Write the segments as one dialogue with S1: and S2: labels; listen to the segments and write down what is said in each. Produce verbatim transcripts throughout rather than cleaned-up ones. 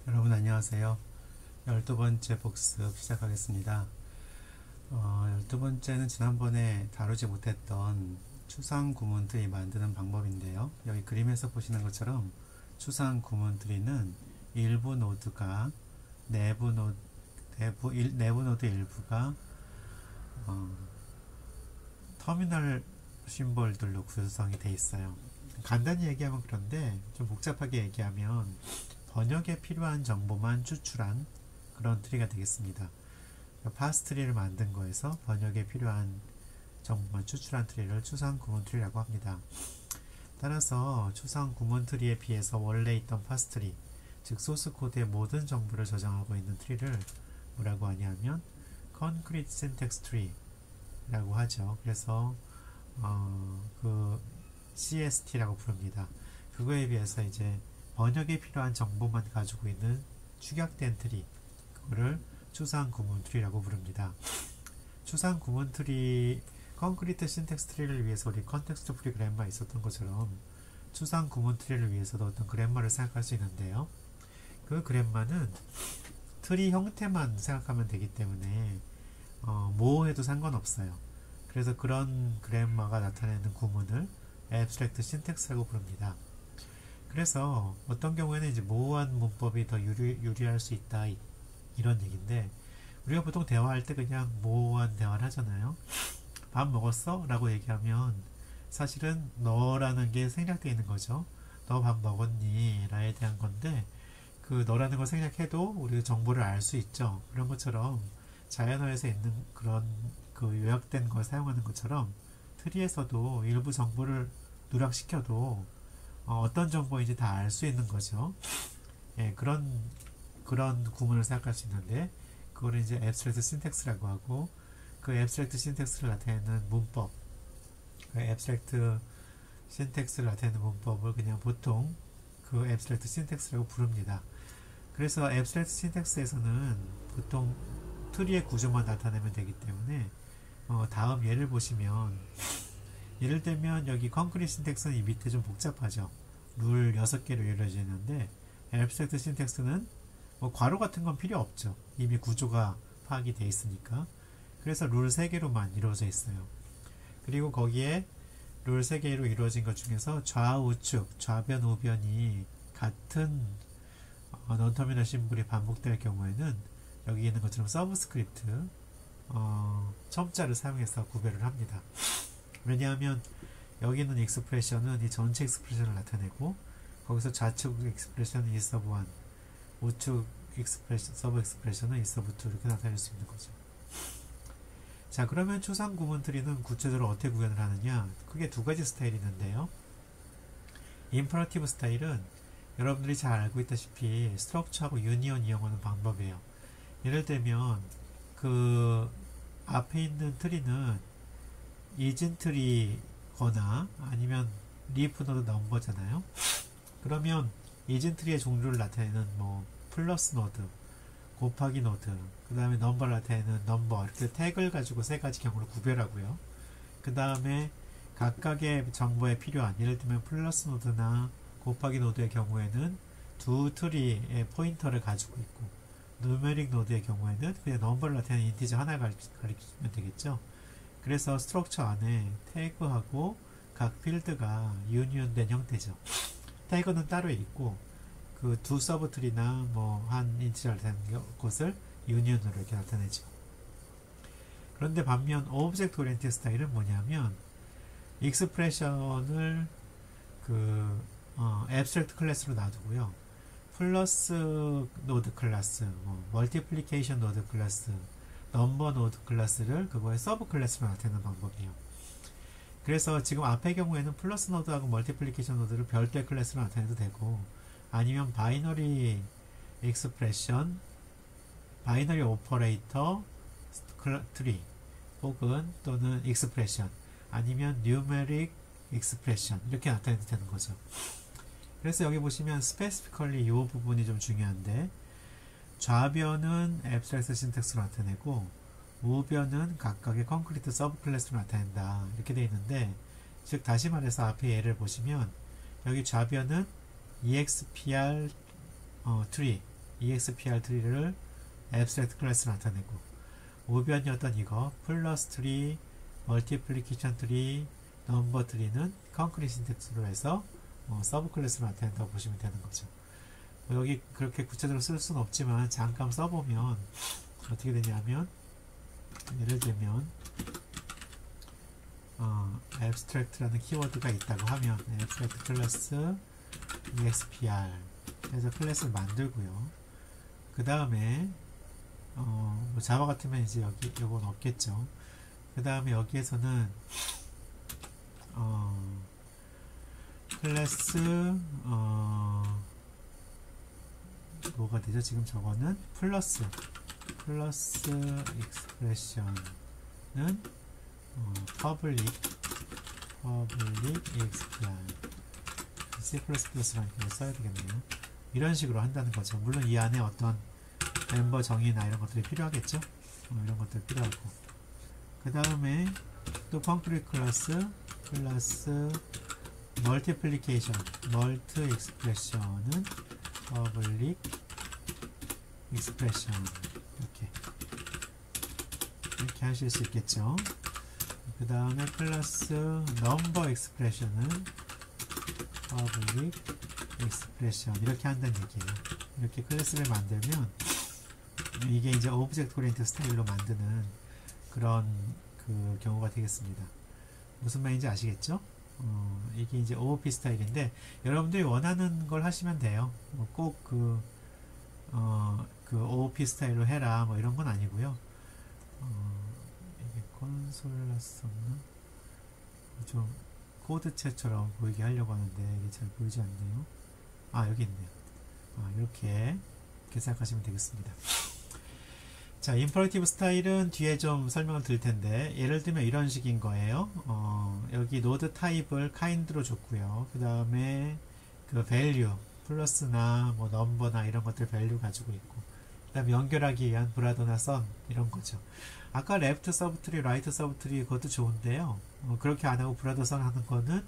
S1: 여러분 안녕하세요. 열두 번째 복습 시작하겠습니다. 어, 열두 번째는 지난번에 다루지 못했던 추상 구문트리 만드는 방법인데요. 여기 그림에서 보시는 것처럼 추상 구문트리는 일부 노드가 내부 노드, 내부, 일, 내부 노드 일부가 어, 터미널 심볼들로 구성이 되어 있어요. 간단히 얘기하면 그런데 좀 복잡하게 얘기하면 번역에 필요한 정보만 추출한 그런 트리가 되겠습니다. 파스 트리를 만든 거에서 번역에 필요한 정보만 추출한 트리를 추상 구문 트리라고 합니다. 따라서 추상 구문 트리에 비해서 원래 있던 파스 트리, 즉 소스 코드의 모든 정보를 저장하고 있는 트리를 뭐라고 하냐면 Concrete Syntax Tree라고 하죠. 그래서 어, 그 씨에스티라고 부릅니다. 그거에 비해서 이제 번역에 필요한 정보만 가지고 있는 축약된 트리, 그거를 추상 구문 트리라고 부릅니다. 추상 구문 트리, 컨크리트 신텍스 트리를 위해서 우리 컨텍스트 프리 그래머 있었던 것처럼 추상 구문 트리를 위해서도 어떤 그래머를 생각할 수 있는데요. 그 그래머는 트리 형태만 생각하면 되기 때문에 어, 모호해도 상관없어요. 그래서 그런 그래머가 나타내는 구문을 앱스트랙트 신텍스라고 부릅니다. 그래서 어떤 경우에는 이제 모호한 문법이 더 유리, 유리할 수 있다, 이런 얘기인데, 우리가 보통 대화할 때 그냥 모호한 대화를 하잖아요. 밥 먹었어? 라고 얘기하면 사실은 너라는 게 생략되어 있는 거죠. 너 밥 먹었니? 라에 대한 건데, 그 너라는 걸 생략해도 우리가 정보를 알 수 있죠. 그런 것처럼 자연어에서 있는 그런 그 요약된 걸 사용하는 것처럼 트리에서도 일부 정보를 누락시켜도 어, 어떤 정보인지 다 알 수 있는 거죠. 예, 그런 그런 구문을 생각할 수 있는데, 그거를 이제 앱스트랙트 신텍스라고 하고, 그 앱스트랙트 신텍스를 나타내는 문법, 그 앱스트랙트 신텍스를 나타내는 문법을 그냥 보통 그 앱스트랙트 신텍스라고 부릅니다. 그래서 앱스트랙트 신텍스에서는 보통 트리의 구조만 나타내면 되기 때문에 어, 다음 예를 보시면, 예를 들면 여기 컨크리트 신텍스는 이 밑에 좀 복잡하죠. 룰 여섯 개로 이루어져 있는데, 앱스트랙트 신텍스는 뭐 괄호 같은 건 필요 없죠. 이미 구조가 파악이 되어 있으니까. 그래서 룰 세 개로만 이루어져 있어요. 그리고 거기에 룰 세 개로 이루어진 것 중에서 좌우측, 좌변, 우변이 같은 어, non-terminal 심볼이 반복될 경우에는 여기 있는 것처럼 서브스크립트 어, 첨자를 사용해서 구별을 합니다. 왜냐하면 여기 있는 익스프레션은 이 전체 익스프레션을 나타내고, 거기서 좌측 익스프레션은 이 서브 일, 우측 익스프레션, 서브 익스프레션은 이 서브 이, 이렇게 나타낼 수 있는 거죠. 자, 그러면 추상 구문 트리는 구체적으로 어떻게 구현을 하느냐? 크게 두 가지 스타일이 있는데요. 임퍼러티브 스타일은 여러분들이 잘 알고 있다시피 스트럭처하고 유니언 이용하는 방법이에요. 예를 들면 그 앞에 있는 트리는 이진 트리거나 아니면 리프 노드 넘버잖아요. 그러면 이진 트리의 종류를 나타내는 뭐 플러스 노드, 곱하기 노드, 그 다음에 넘버를 나타내는 넘버, 이렇게 태그를 가지고 세 가지 경우를 구별하고요. 그 다음에 각각의 정보에 필요한, 예를 들면 플러스 노드나 곱하기 노드의 경우에는 두 트리의 포인터를 가지고 있고, 누메릭 노드의 경우에는 그냥 넘버를 나타내는 인티저 하나를 가리키면 되겠죠. 그래서 스트럭처 안에 태그하고 각 필드가 유니온된 형태죠. 태그는 따로 있고, 그 두 서브트리나 뭐 한 인티저를 나타내는 것을 유니온으로 이렇게 나타내죠. 그런데 반면 오브젝트 오리엔티드 스타일은 뭐냐면, 익스프레션을 그 어, 앱스트랙트 클래스로 놔두고요. 플러스 노드 클래스, 뭐 멀티플리케이션 노드 클래스, 넘버 노드 클래스를 그거의 서브 클래스로 나타내는 방법이에요. 그래서 지금 앞의 경우에는 플러스 노드하고 멀티플리케이션 노드를 별도의 클래스로 나타내도 되고, 아니면 바이너리 익스프레션, 바이너리 오퍼레이터 트리, 혹은 또는 익스프레션, 아니면 뉴메릭 익스프레션, 이렇게 나타내도 되는 거죠. 그래서 여기 보시면 스페시피컬리 이 부분이 좀 중요한데, 좌변은 앱스트랙트 신텍스로 나타내고 우변은 각각의 컨크리트 서브 클래스로 나타낸다, 이렇게 되어 있는데, 즉 다시 말해서 앞에 예를 보시면 여기 좌변은 이엑스피알 어, 트리, 이엑스피알 트리를 abstract 클래스로 나타내고, 우변이었던 이거 플러스 트리, 멀티플리케이션 트리, 넘버 트리는 concrete syntax로 해서 어, 서브 클래스로 나타낸다고 보시면 되는 거죠. 뭐 여기 그렇게 구체적으로 쓸 수는 없지만 잠깐 써보면 어떻게 되냐면, 예를 들면 어, abstract라는 키워드가 있다고 하면 abstract 클래스 explr 해서 클래스를 만들고요. 그 다음에 어, 뭐 자바 같으면 이제 여기 요건 없겠죠. 그 다음에 여기에서는 어, 클래스 어, 뭐가 되죠? 지금 저거는 플러스 플러스 expression은 어, public public explr C 플러스 플러스라는 걸 써야 되겠네요. 이런 식으로 한다는 거죠. 물론 이 안에 어떤 멤버 정의나 이런 것들이 필요하겠죠. 어, 이런 것들 필요하고, 그 다음에 또 concrete 클래스 플러스 multiplication multi expression은 public expression 이렇게 이렇게 하실 수 있겠죠. 그 다음에 플러스 number expression은 public expression 이렇게 한다는 얘기예요. 이렇게 클래스를 만들면 이게 이제 오브젝트 오리엔트 스타일로 만드는 그런 그 경우가 되겠습니다. 무슨 말인지 아시겠죠? 어, 이게 이제 오오피 스타일인데 여러분들이 원하는 걸 하시면 돼요. 뭐 꼭 그 어, 그 오오피 스타일로 해라 뭐 이런 건 아니고요. 어, 이게 콘솔라 썼나? 좀 코드체처럼 보이게 하려고 하는데 이게 잘 보이지 않네요. 아, 여기 있네요. 아, 이렇게 이렇게 생각하시면 되겠습니다. 자, 임퍼레이티브 스타일은 뒤에 좀 설명을 드릴 텐데, 예를 들면 이런 식인 거예요. 어, 여기 노드 타입을 kind로 줬고요. 그 다음에 그 value 플러스나 뭐 넘버나 이런 것들 value 가지고 있고, 그 다음에 연결하기 위한 브라더나 선 이런 거죠. 아까 left 서브트리, right 서브트리 그것도 좋은데요. 어, 그렇게 안 하고 브라더 선 하는 거는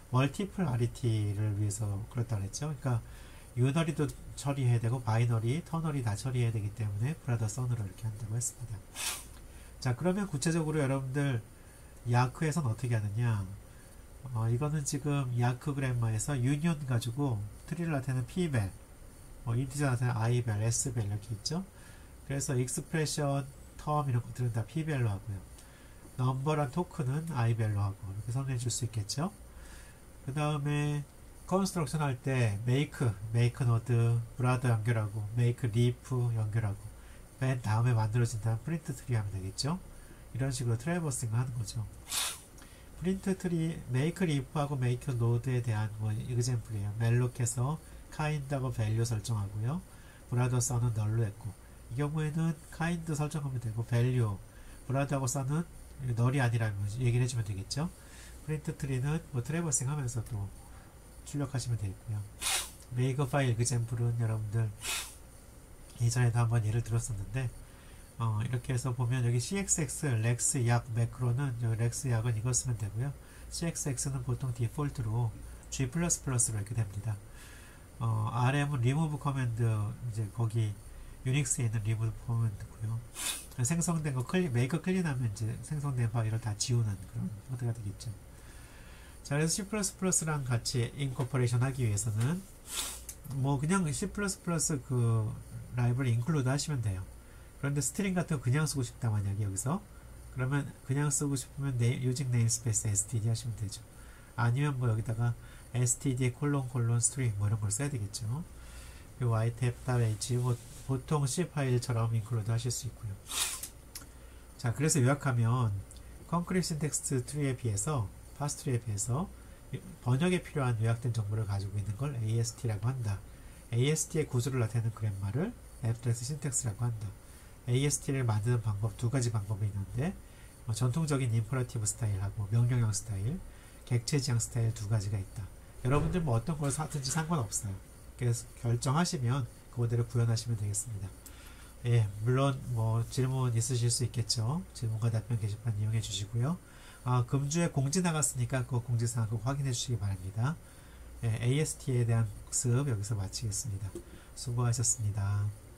S1: 멀티플라리티를 위해서 그렇다 그랬죠. 그러니까 유너리도 처리해야 되고 바이너리, 터너리 다 처리해야 되기 때문에 브라더 선으로 이렇게 한다고 했습니다. 자, 그러면 구체적으로 여러분들 야크에서는 어떻게 하느냐? 어, 이거는 지금 야크 그래머에서 유니온 가지고 트리를 나타내는 P벨, 뭐 인티저 나타내는 I벨, S벨 이렇게 있죠. 그래서 익스프레션, 텀 이런 것들은 다 P벨로 하고요. 넘버란 토큰은 I벨로 하고 이렇게 선언해 줄 수 있겠죠. 그 다음에 컨스트럭션 할 때 make, make node, 브라더 연결하고 make leaf 연결하고 맨 다음에 만들어진 다음 프린트 트리 하면 되겠죠. 이런 식으로 트래버싱을 하는 거죠. 프린트 트리, make leaf하고 make node에 대한 뭐 example이에요. 멜록해서 kind하고 value 설정하고요. 브라더 선은 널로 했고, 이 경우에는 kind 설정하면 되고 value, 브라더하고 선은 널이 아니라면 얘기를 해주면 되겠죠. 프린트 트리는 뭐 트래버싱 하면서 또 출력하시면 되겠고요. 메이커 파일 example은 여러분들 이전에도 한번 예를 들었었는데, 어, 이렇게 해서 보면 여기 씨엑스엑스, 렉스, 약, 매크로는 여기 렉스, 약은 이걸 쓰면 되고요. 씨엑스엑스는 보통 디폴트로 G++로 이렇게 됩니다. 어, 알엠은 remove command, 이제 거기 유닉스에 있는 remove command고요. 생성된 거 클리, 메이커 클린하면 이제 생성된 파일을 다 지우는 그런 코드가 되겠죠. 자, 그래서 C++랑 같이 인코퍼레이션 하기 위해서는 뭐 그냥 C++ 그 라이브러리 인클루드 하시면 돼요. 그런데 스트링 같은 거 그냥 쓰고 싶다 만약에 여기서, 그러면 그냥 쓰고 싶으면 네임, using namespace std 하시면 되죠. 아니면 뭐 여기다가 std 콜론 콜론 스트링 뭐 이런 걸 써야 되겠죠. 그리고 itf.h 뭐 보통 C 파일처럼 인클루드 하실 수 있고요. 자, 그래서 요약하면 concrete syntax 트리에 비해서 파스 트리에 비해서 번역에 필요한 요약된 정보를 가지고 있는 걸 에이에스티라고 한다. 에이에스티의 구조를 나타내는 그래머를 abstract syntax라고 한다. 에이에스티를 만드는 방법, 두 가지 방법이 있는데, 어, 전통적인 임퍼러티브 스타일하고 명령형 스타일, 객체 지향 스타일 두 가지가 있다. 여러분들 뭐 어떤 걸 하든지 상관없어요. 그래서 결정하시면 그거대로 구현하시면 되겠습니다. 예, 물론 뭐 질문 있으실 수 있겠죠. 질문과 답변 게시판 이용해 주시고요. 아, 금주에 공지 나갔으니까 그 공지사항 꼭 확인해 주시기 바랍니다. 예, 에이에스티에 대한 복습 여기서 마치겠습니다. 수고하셨습니다.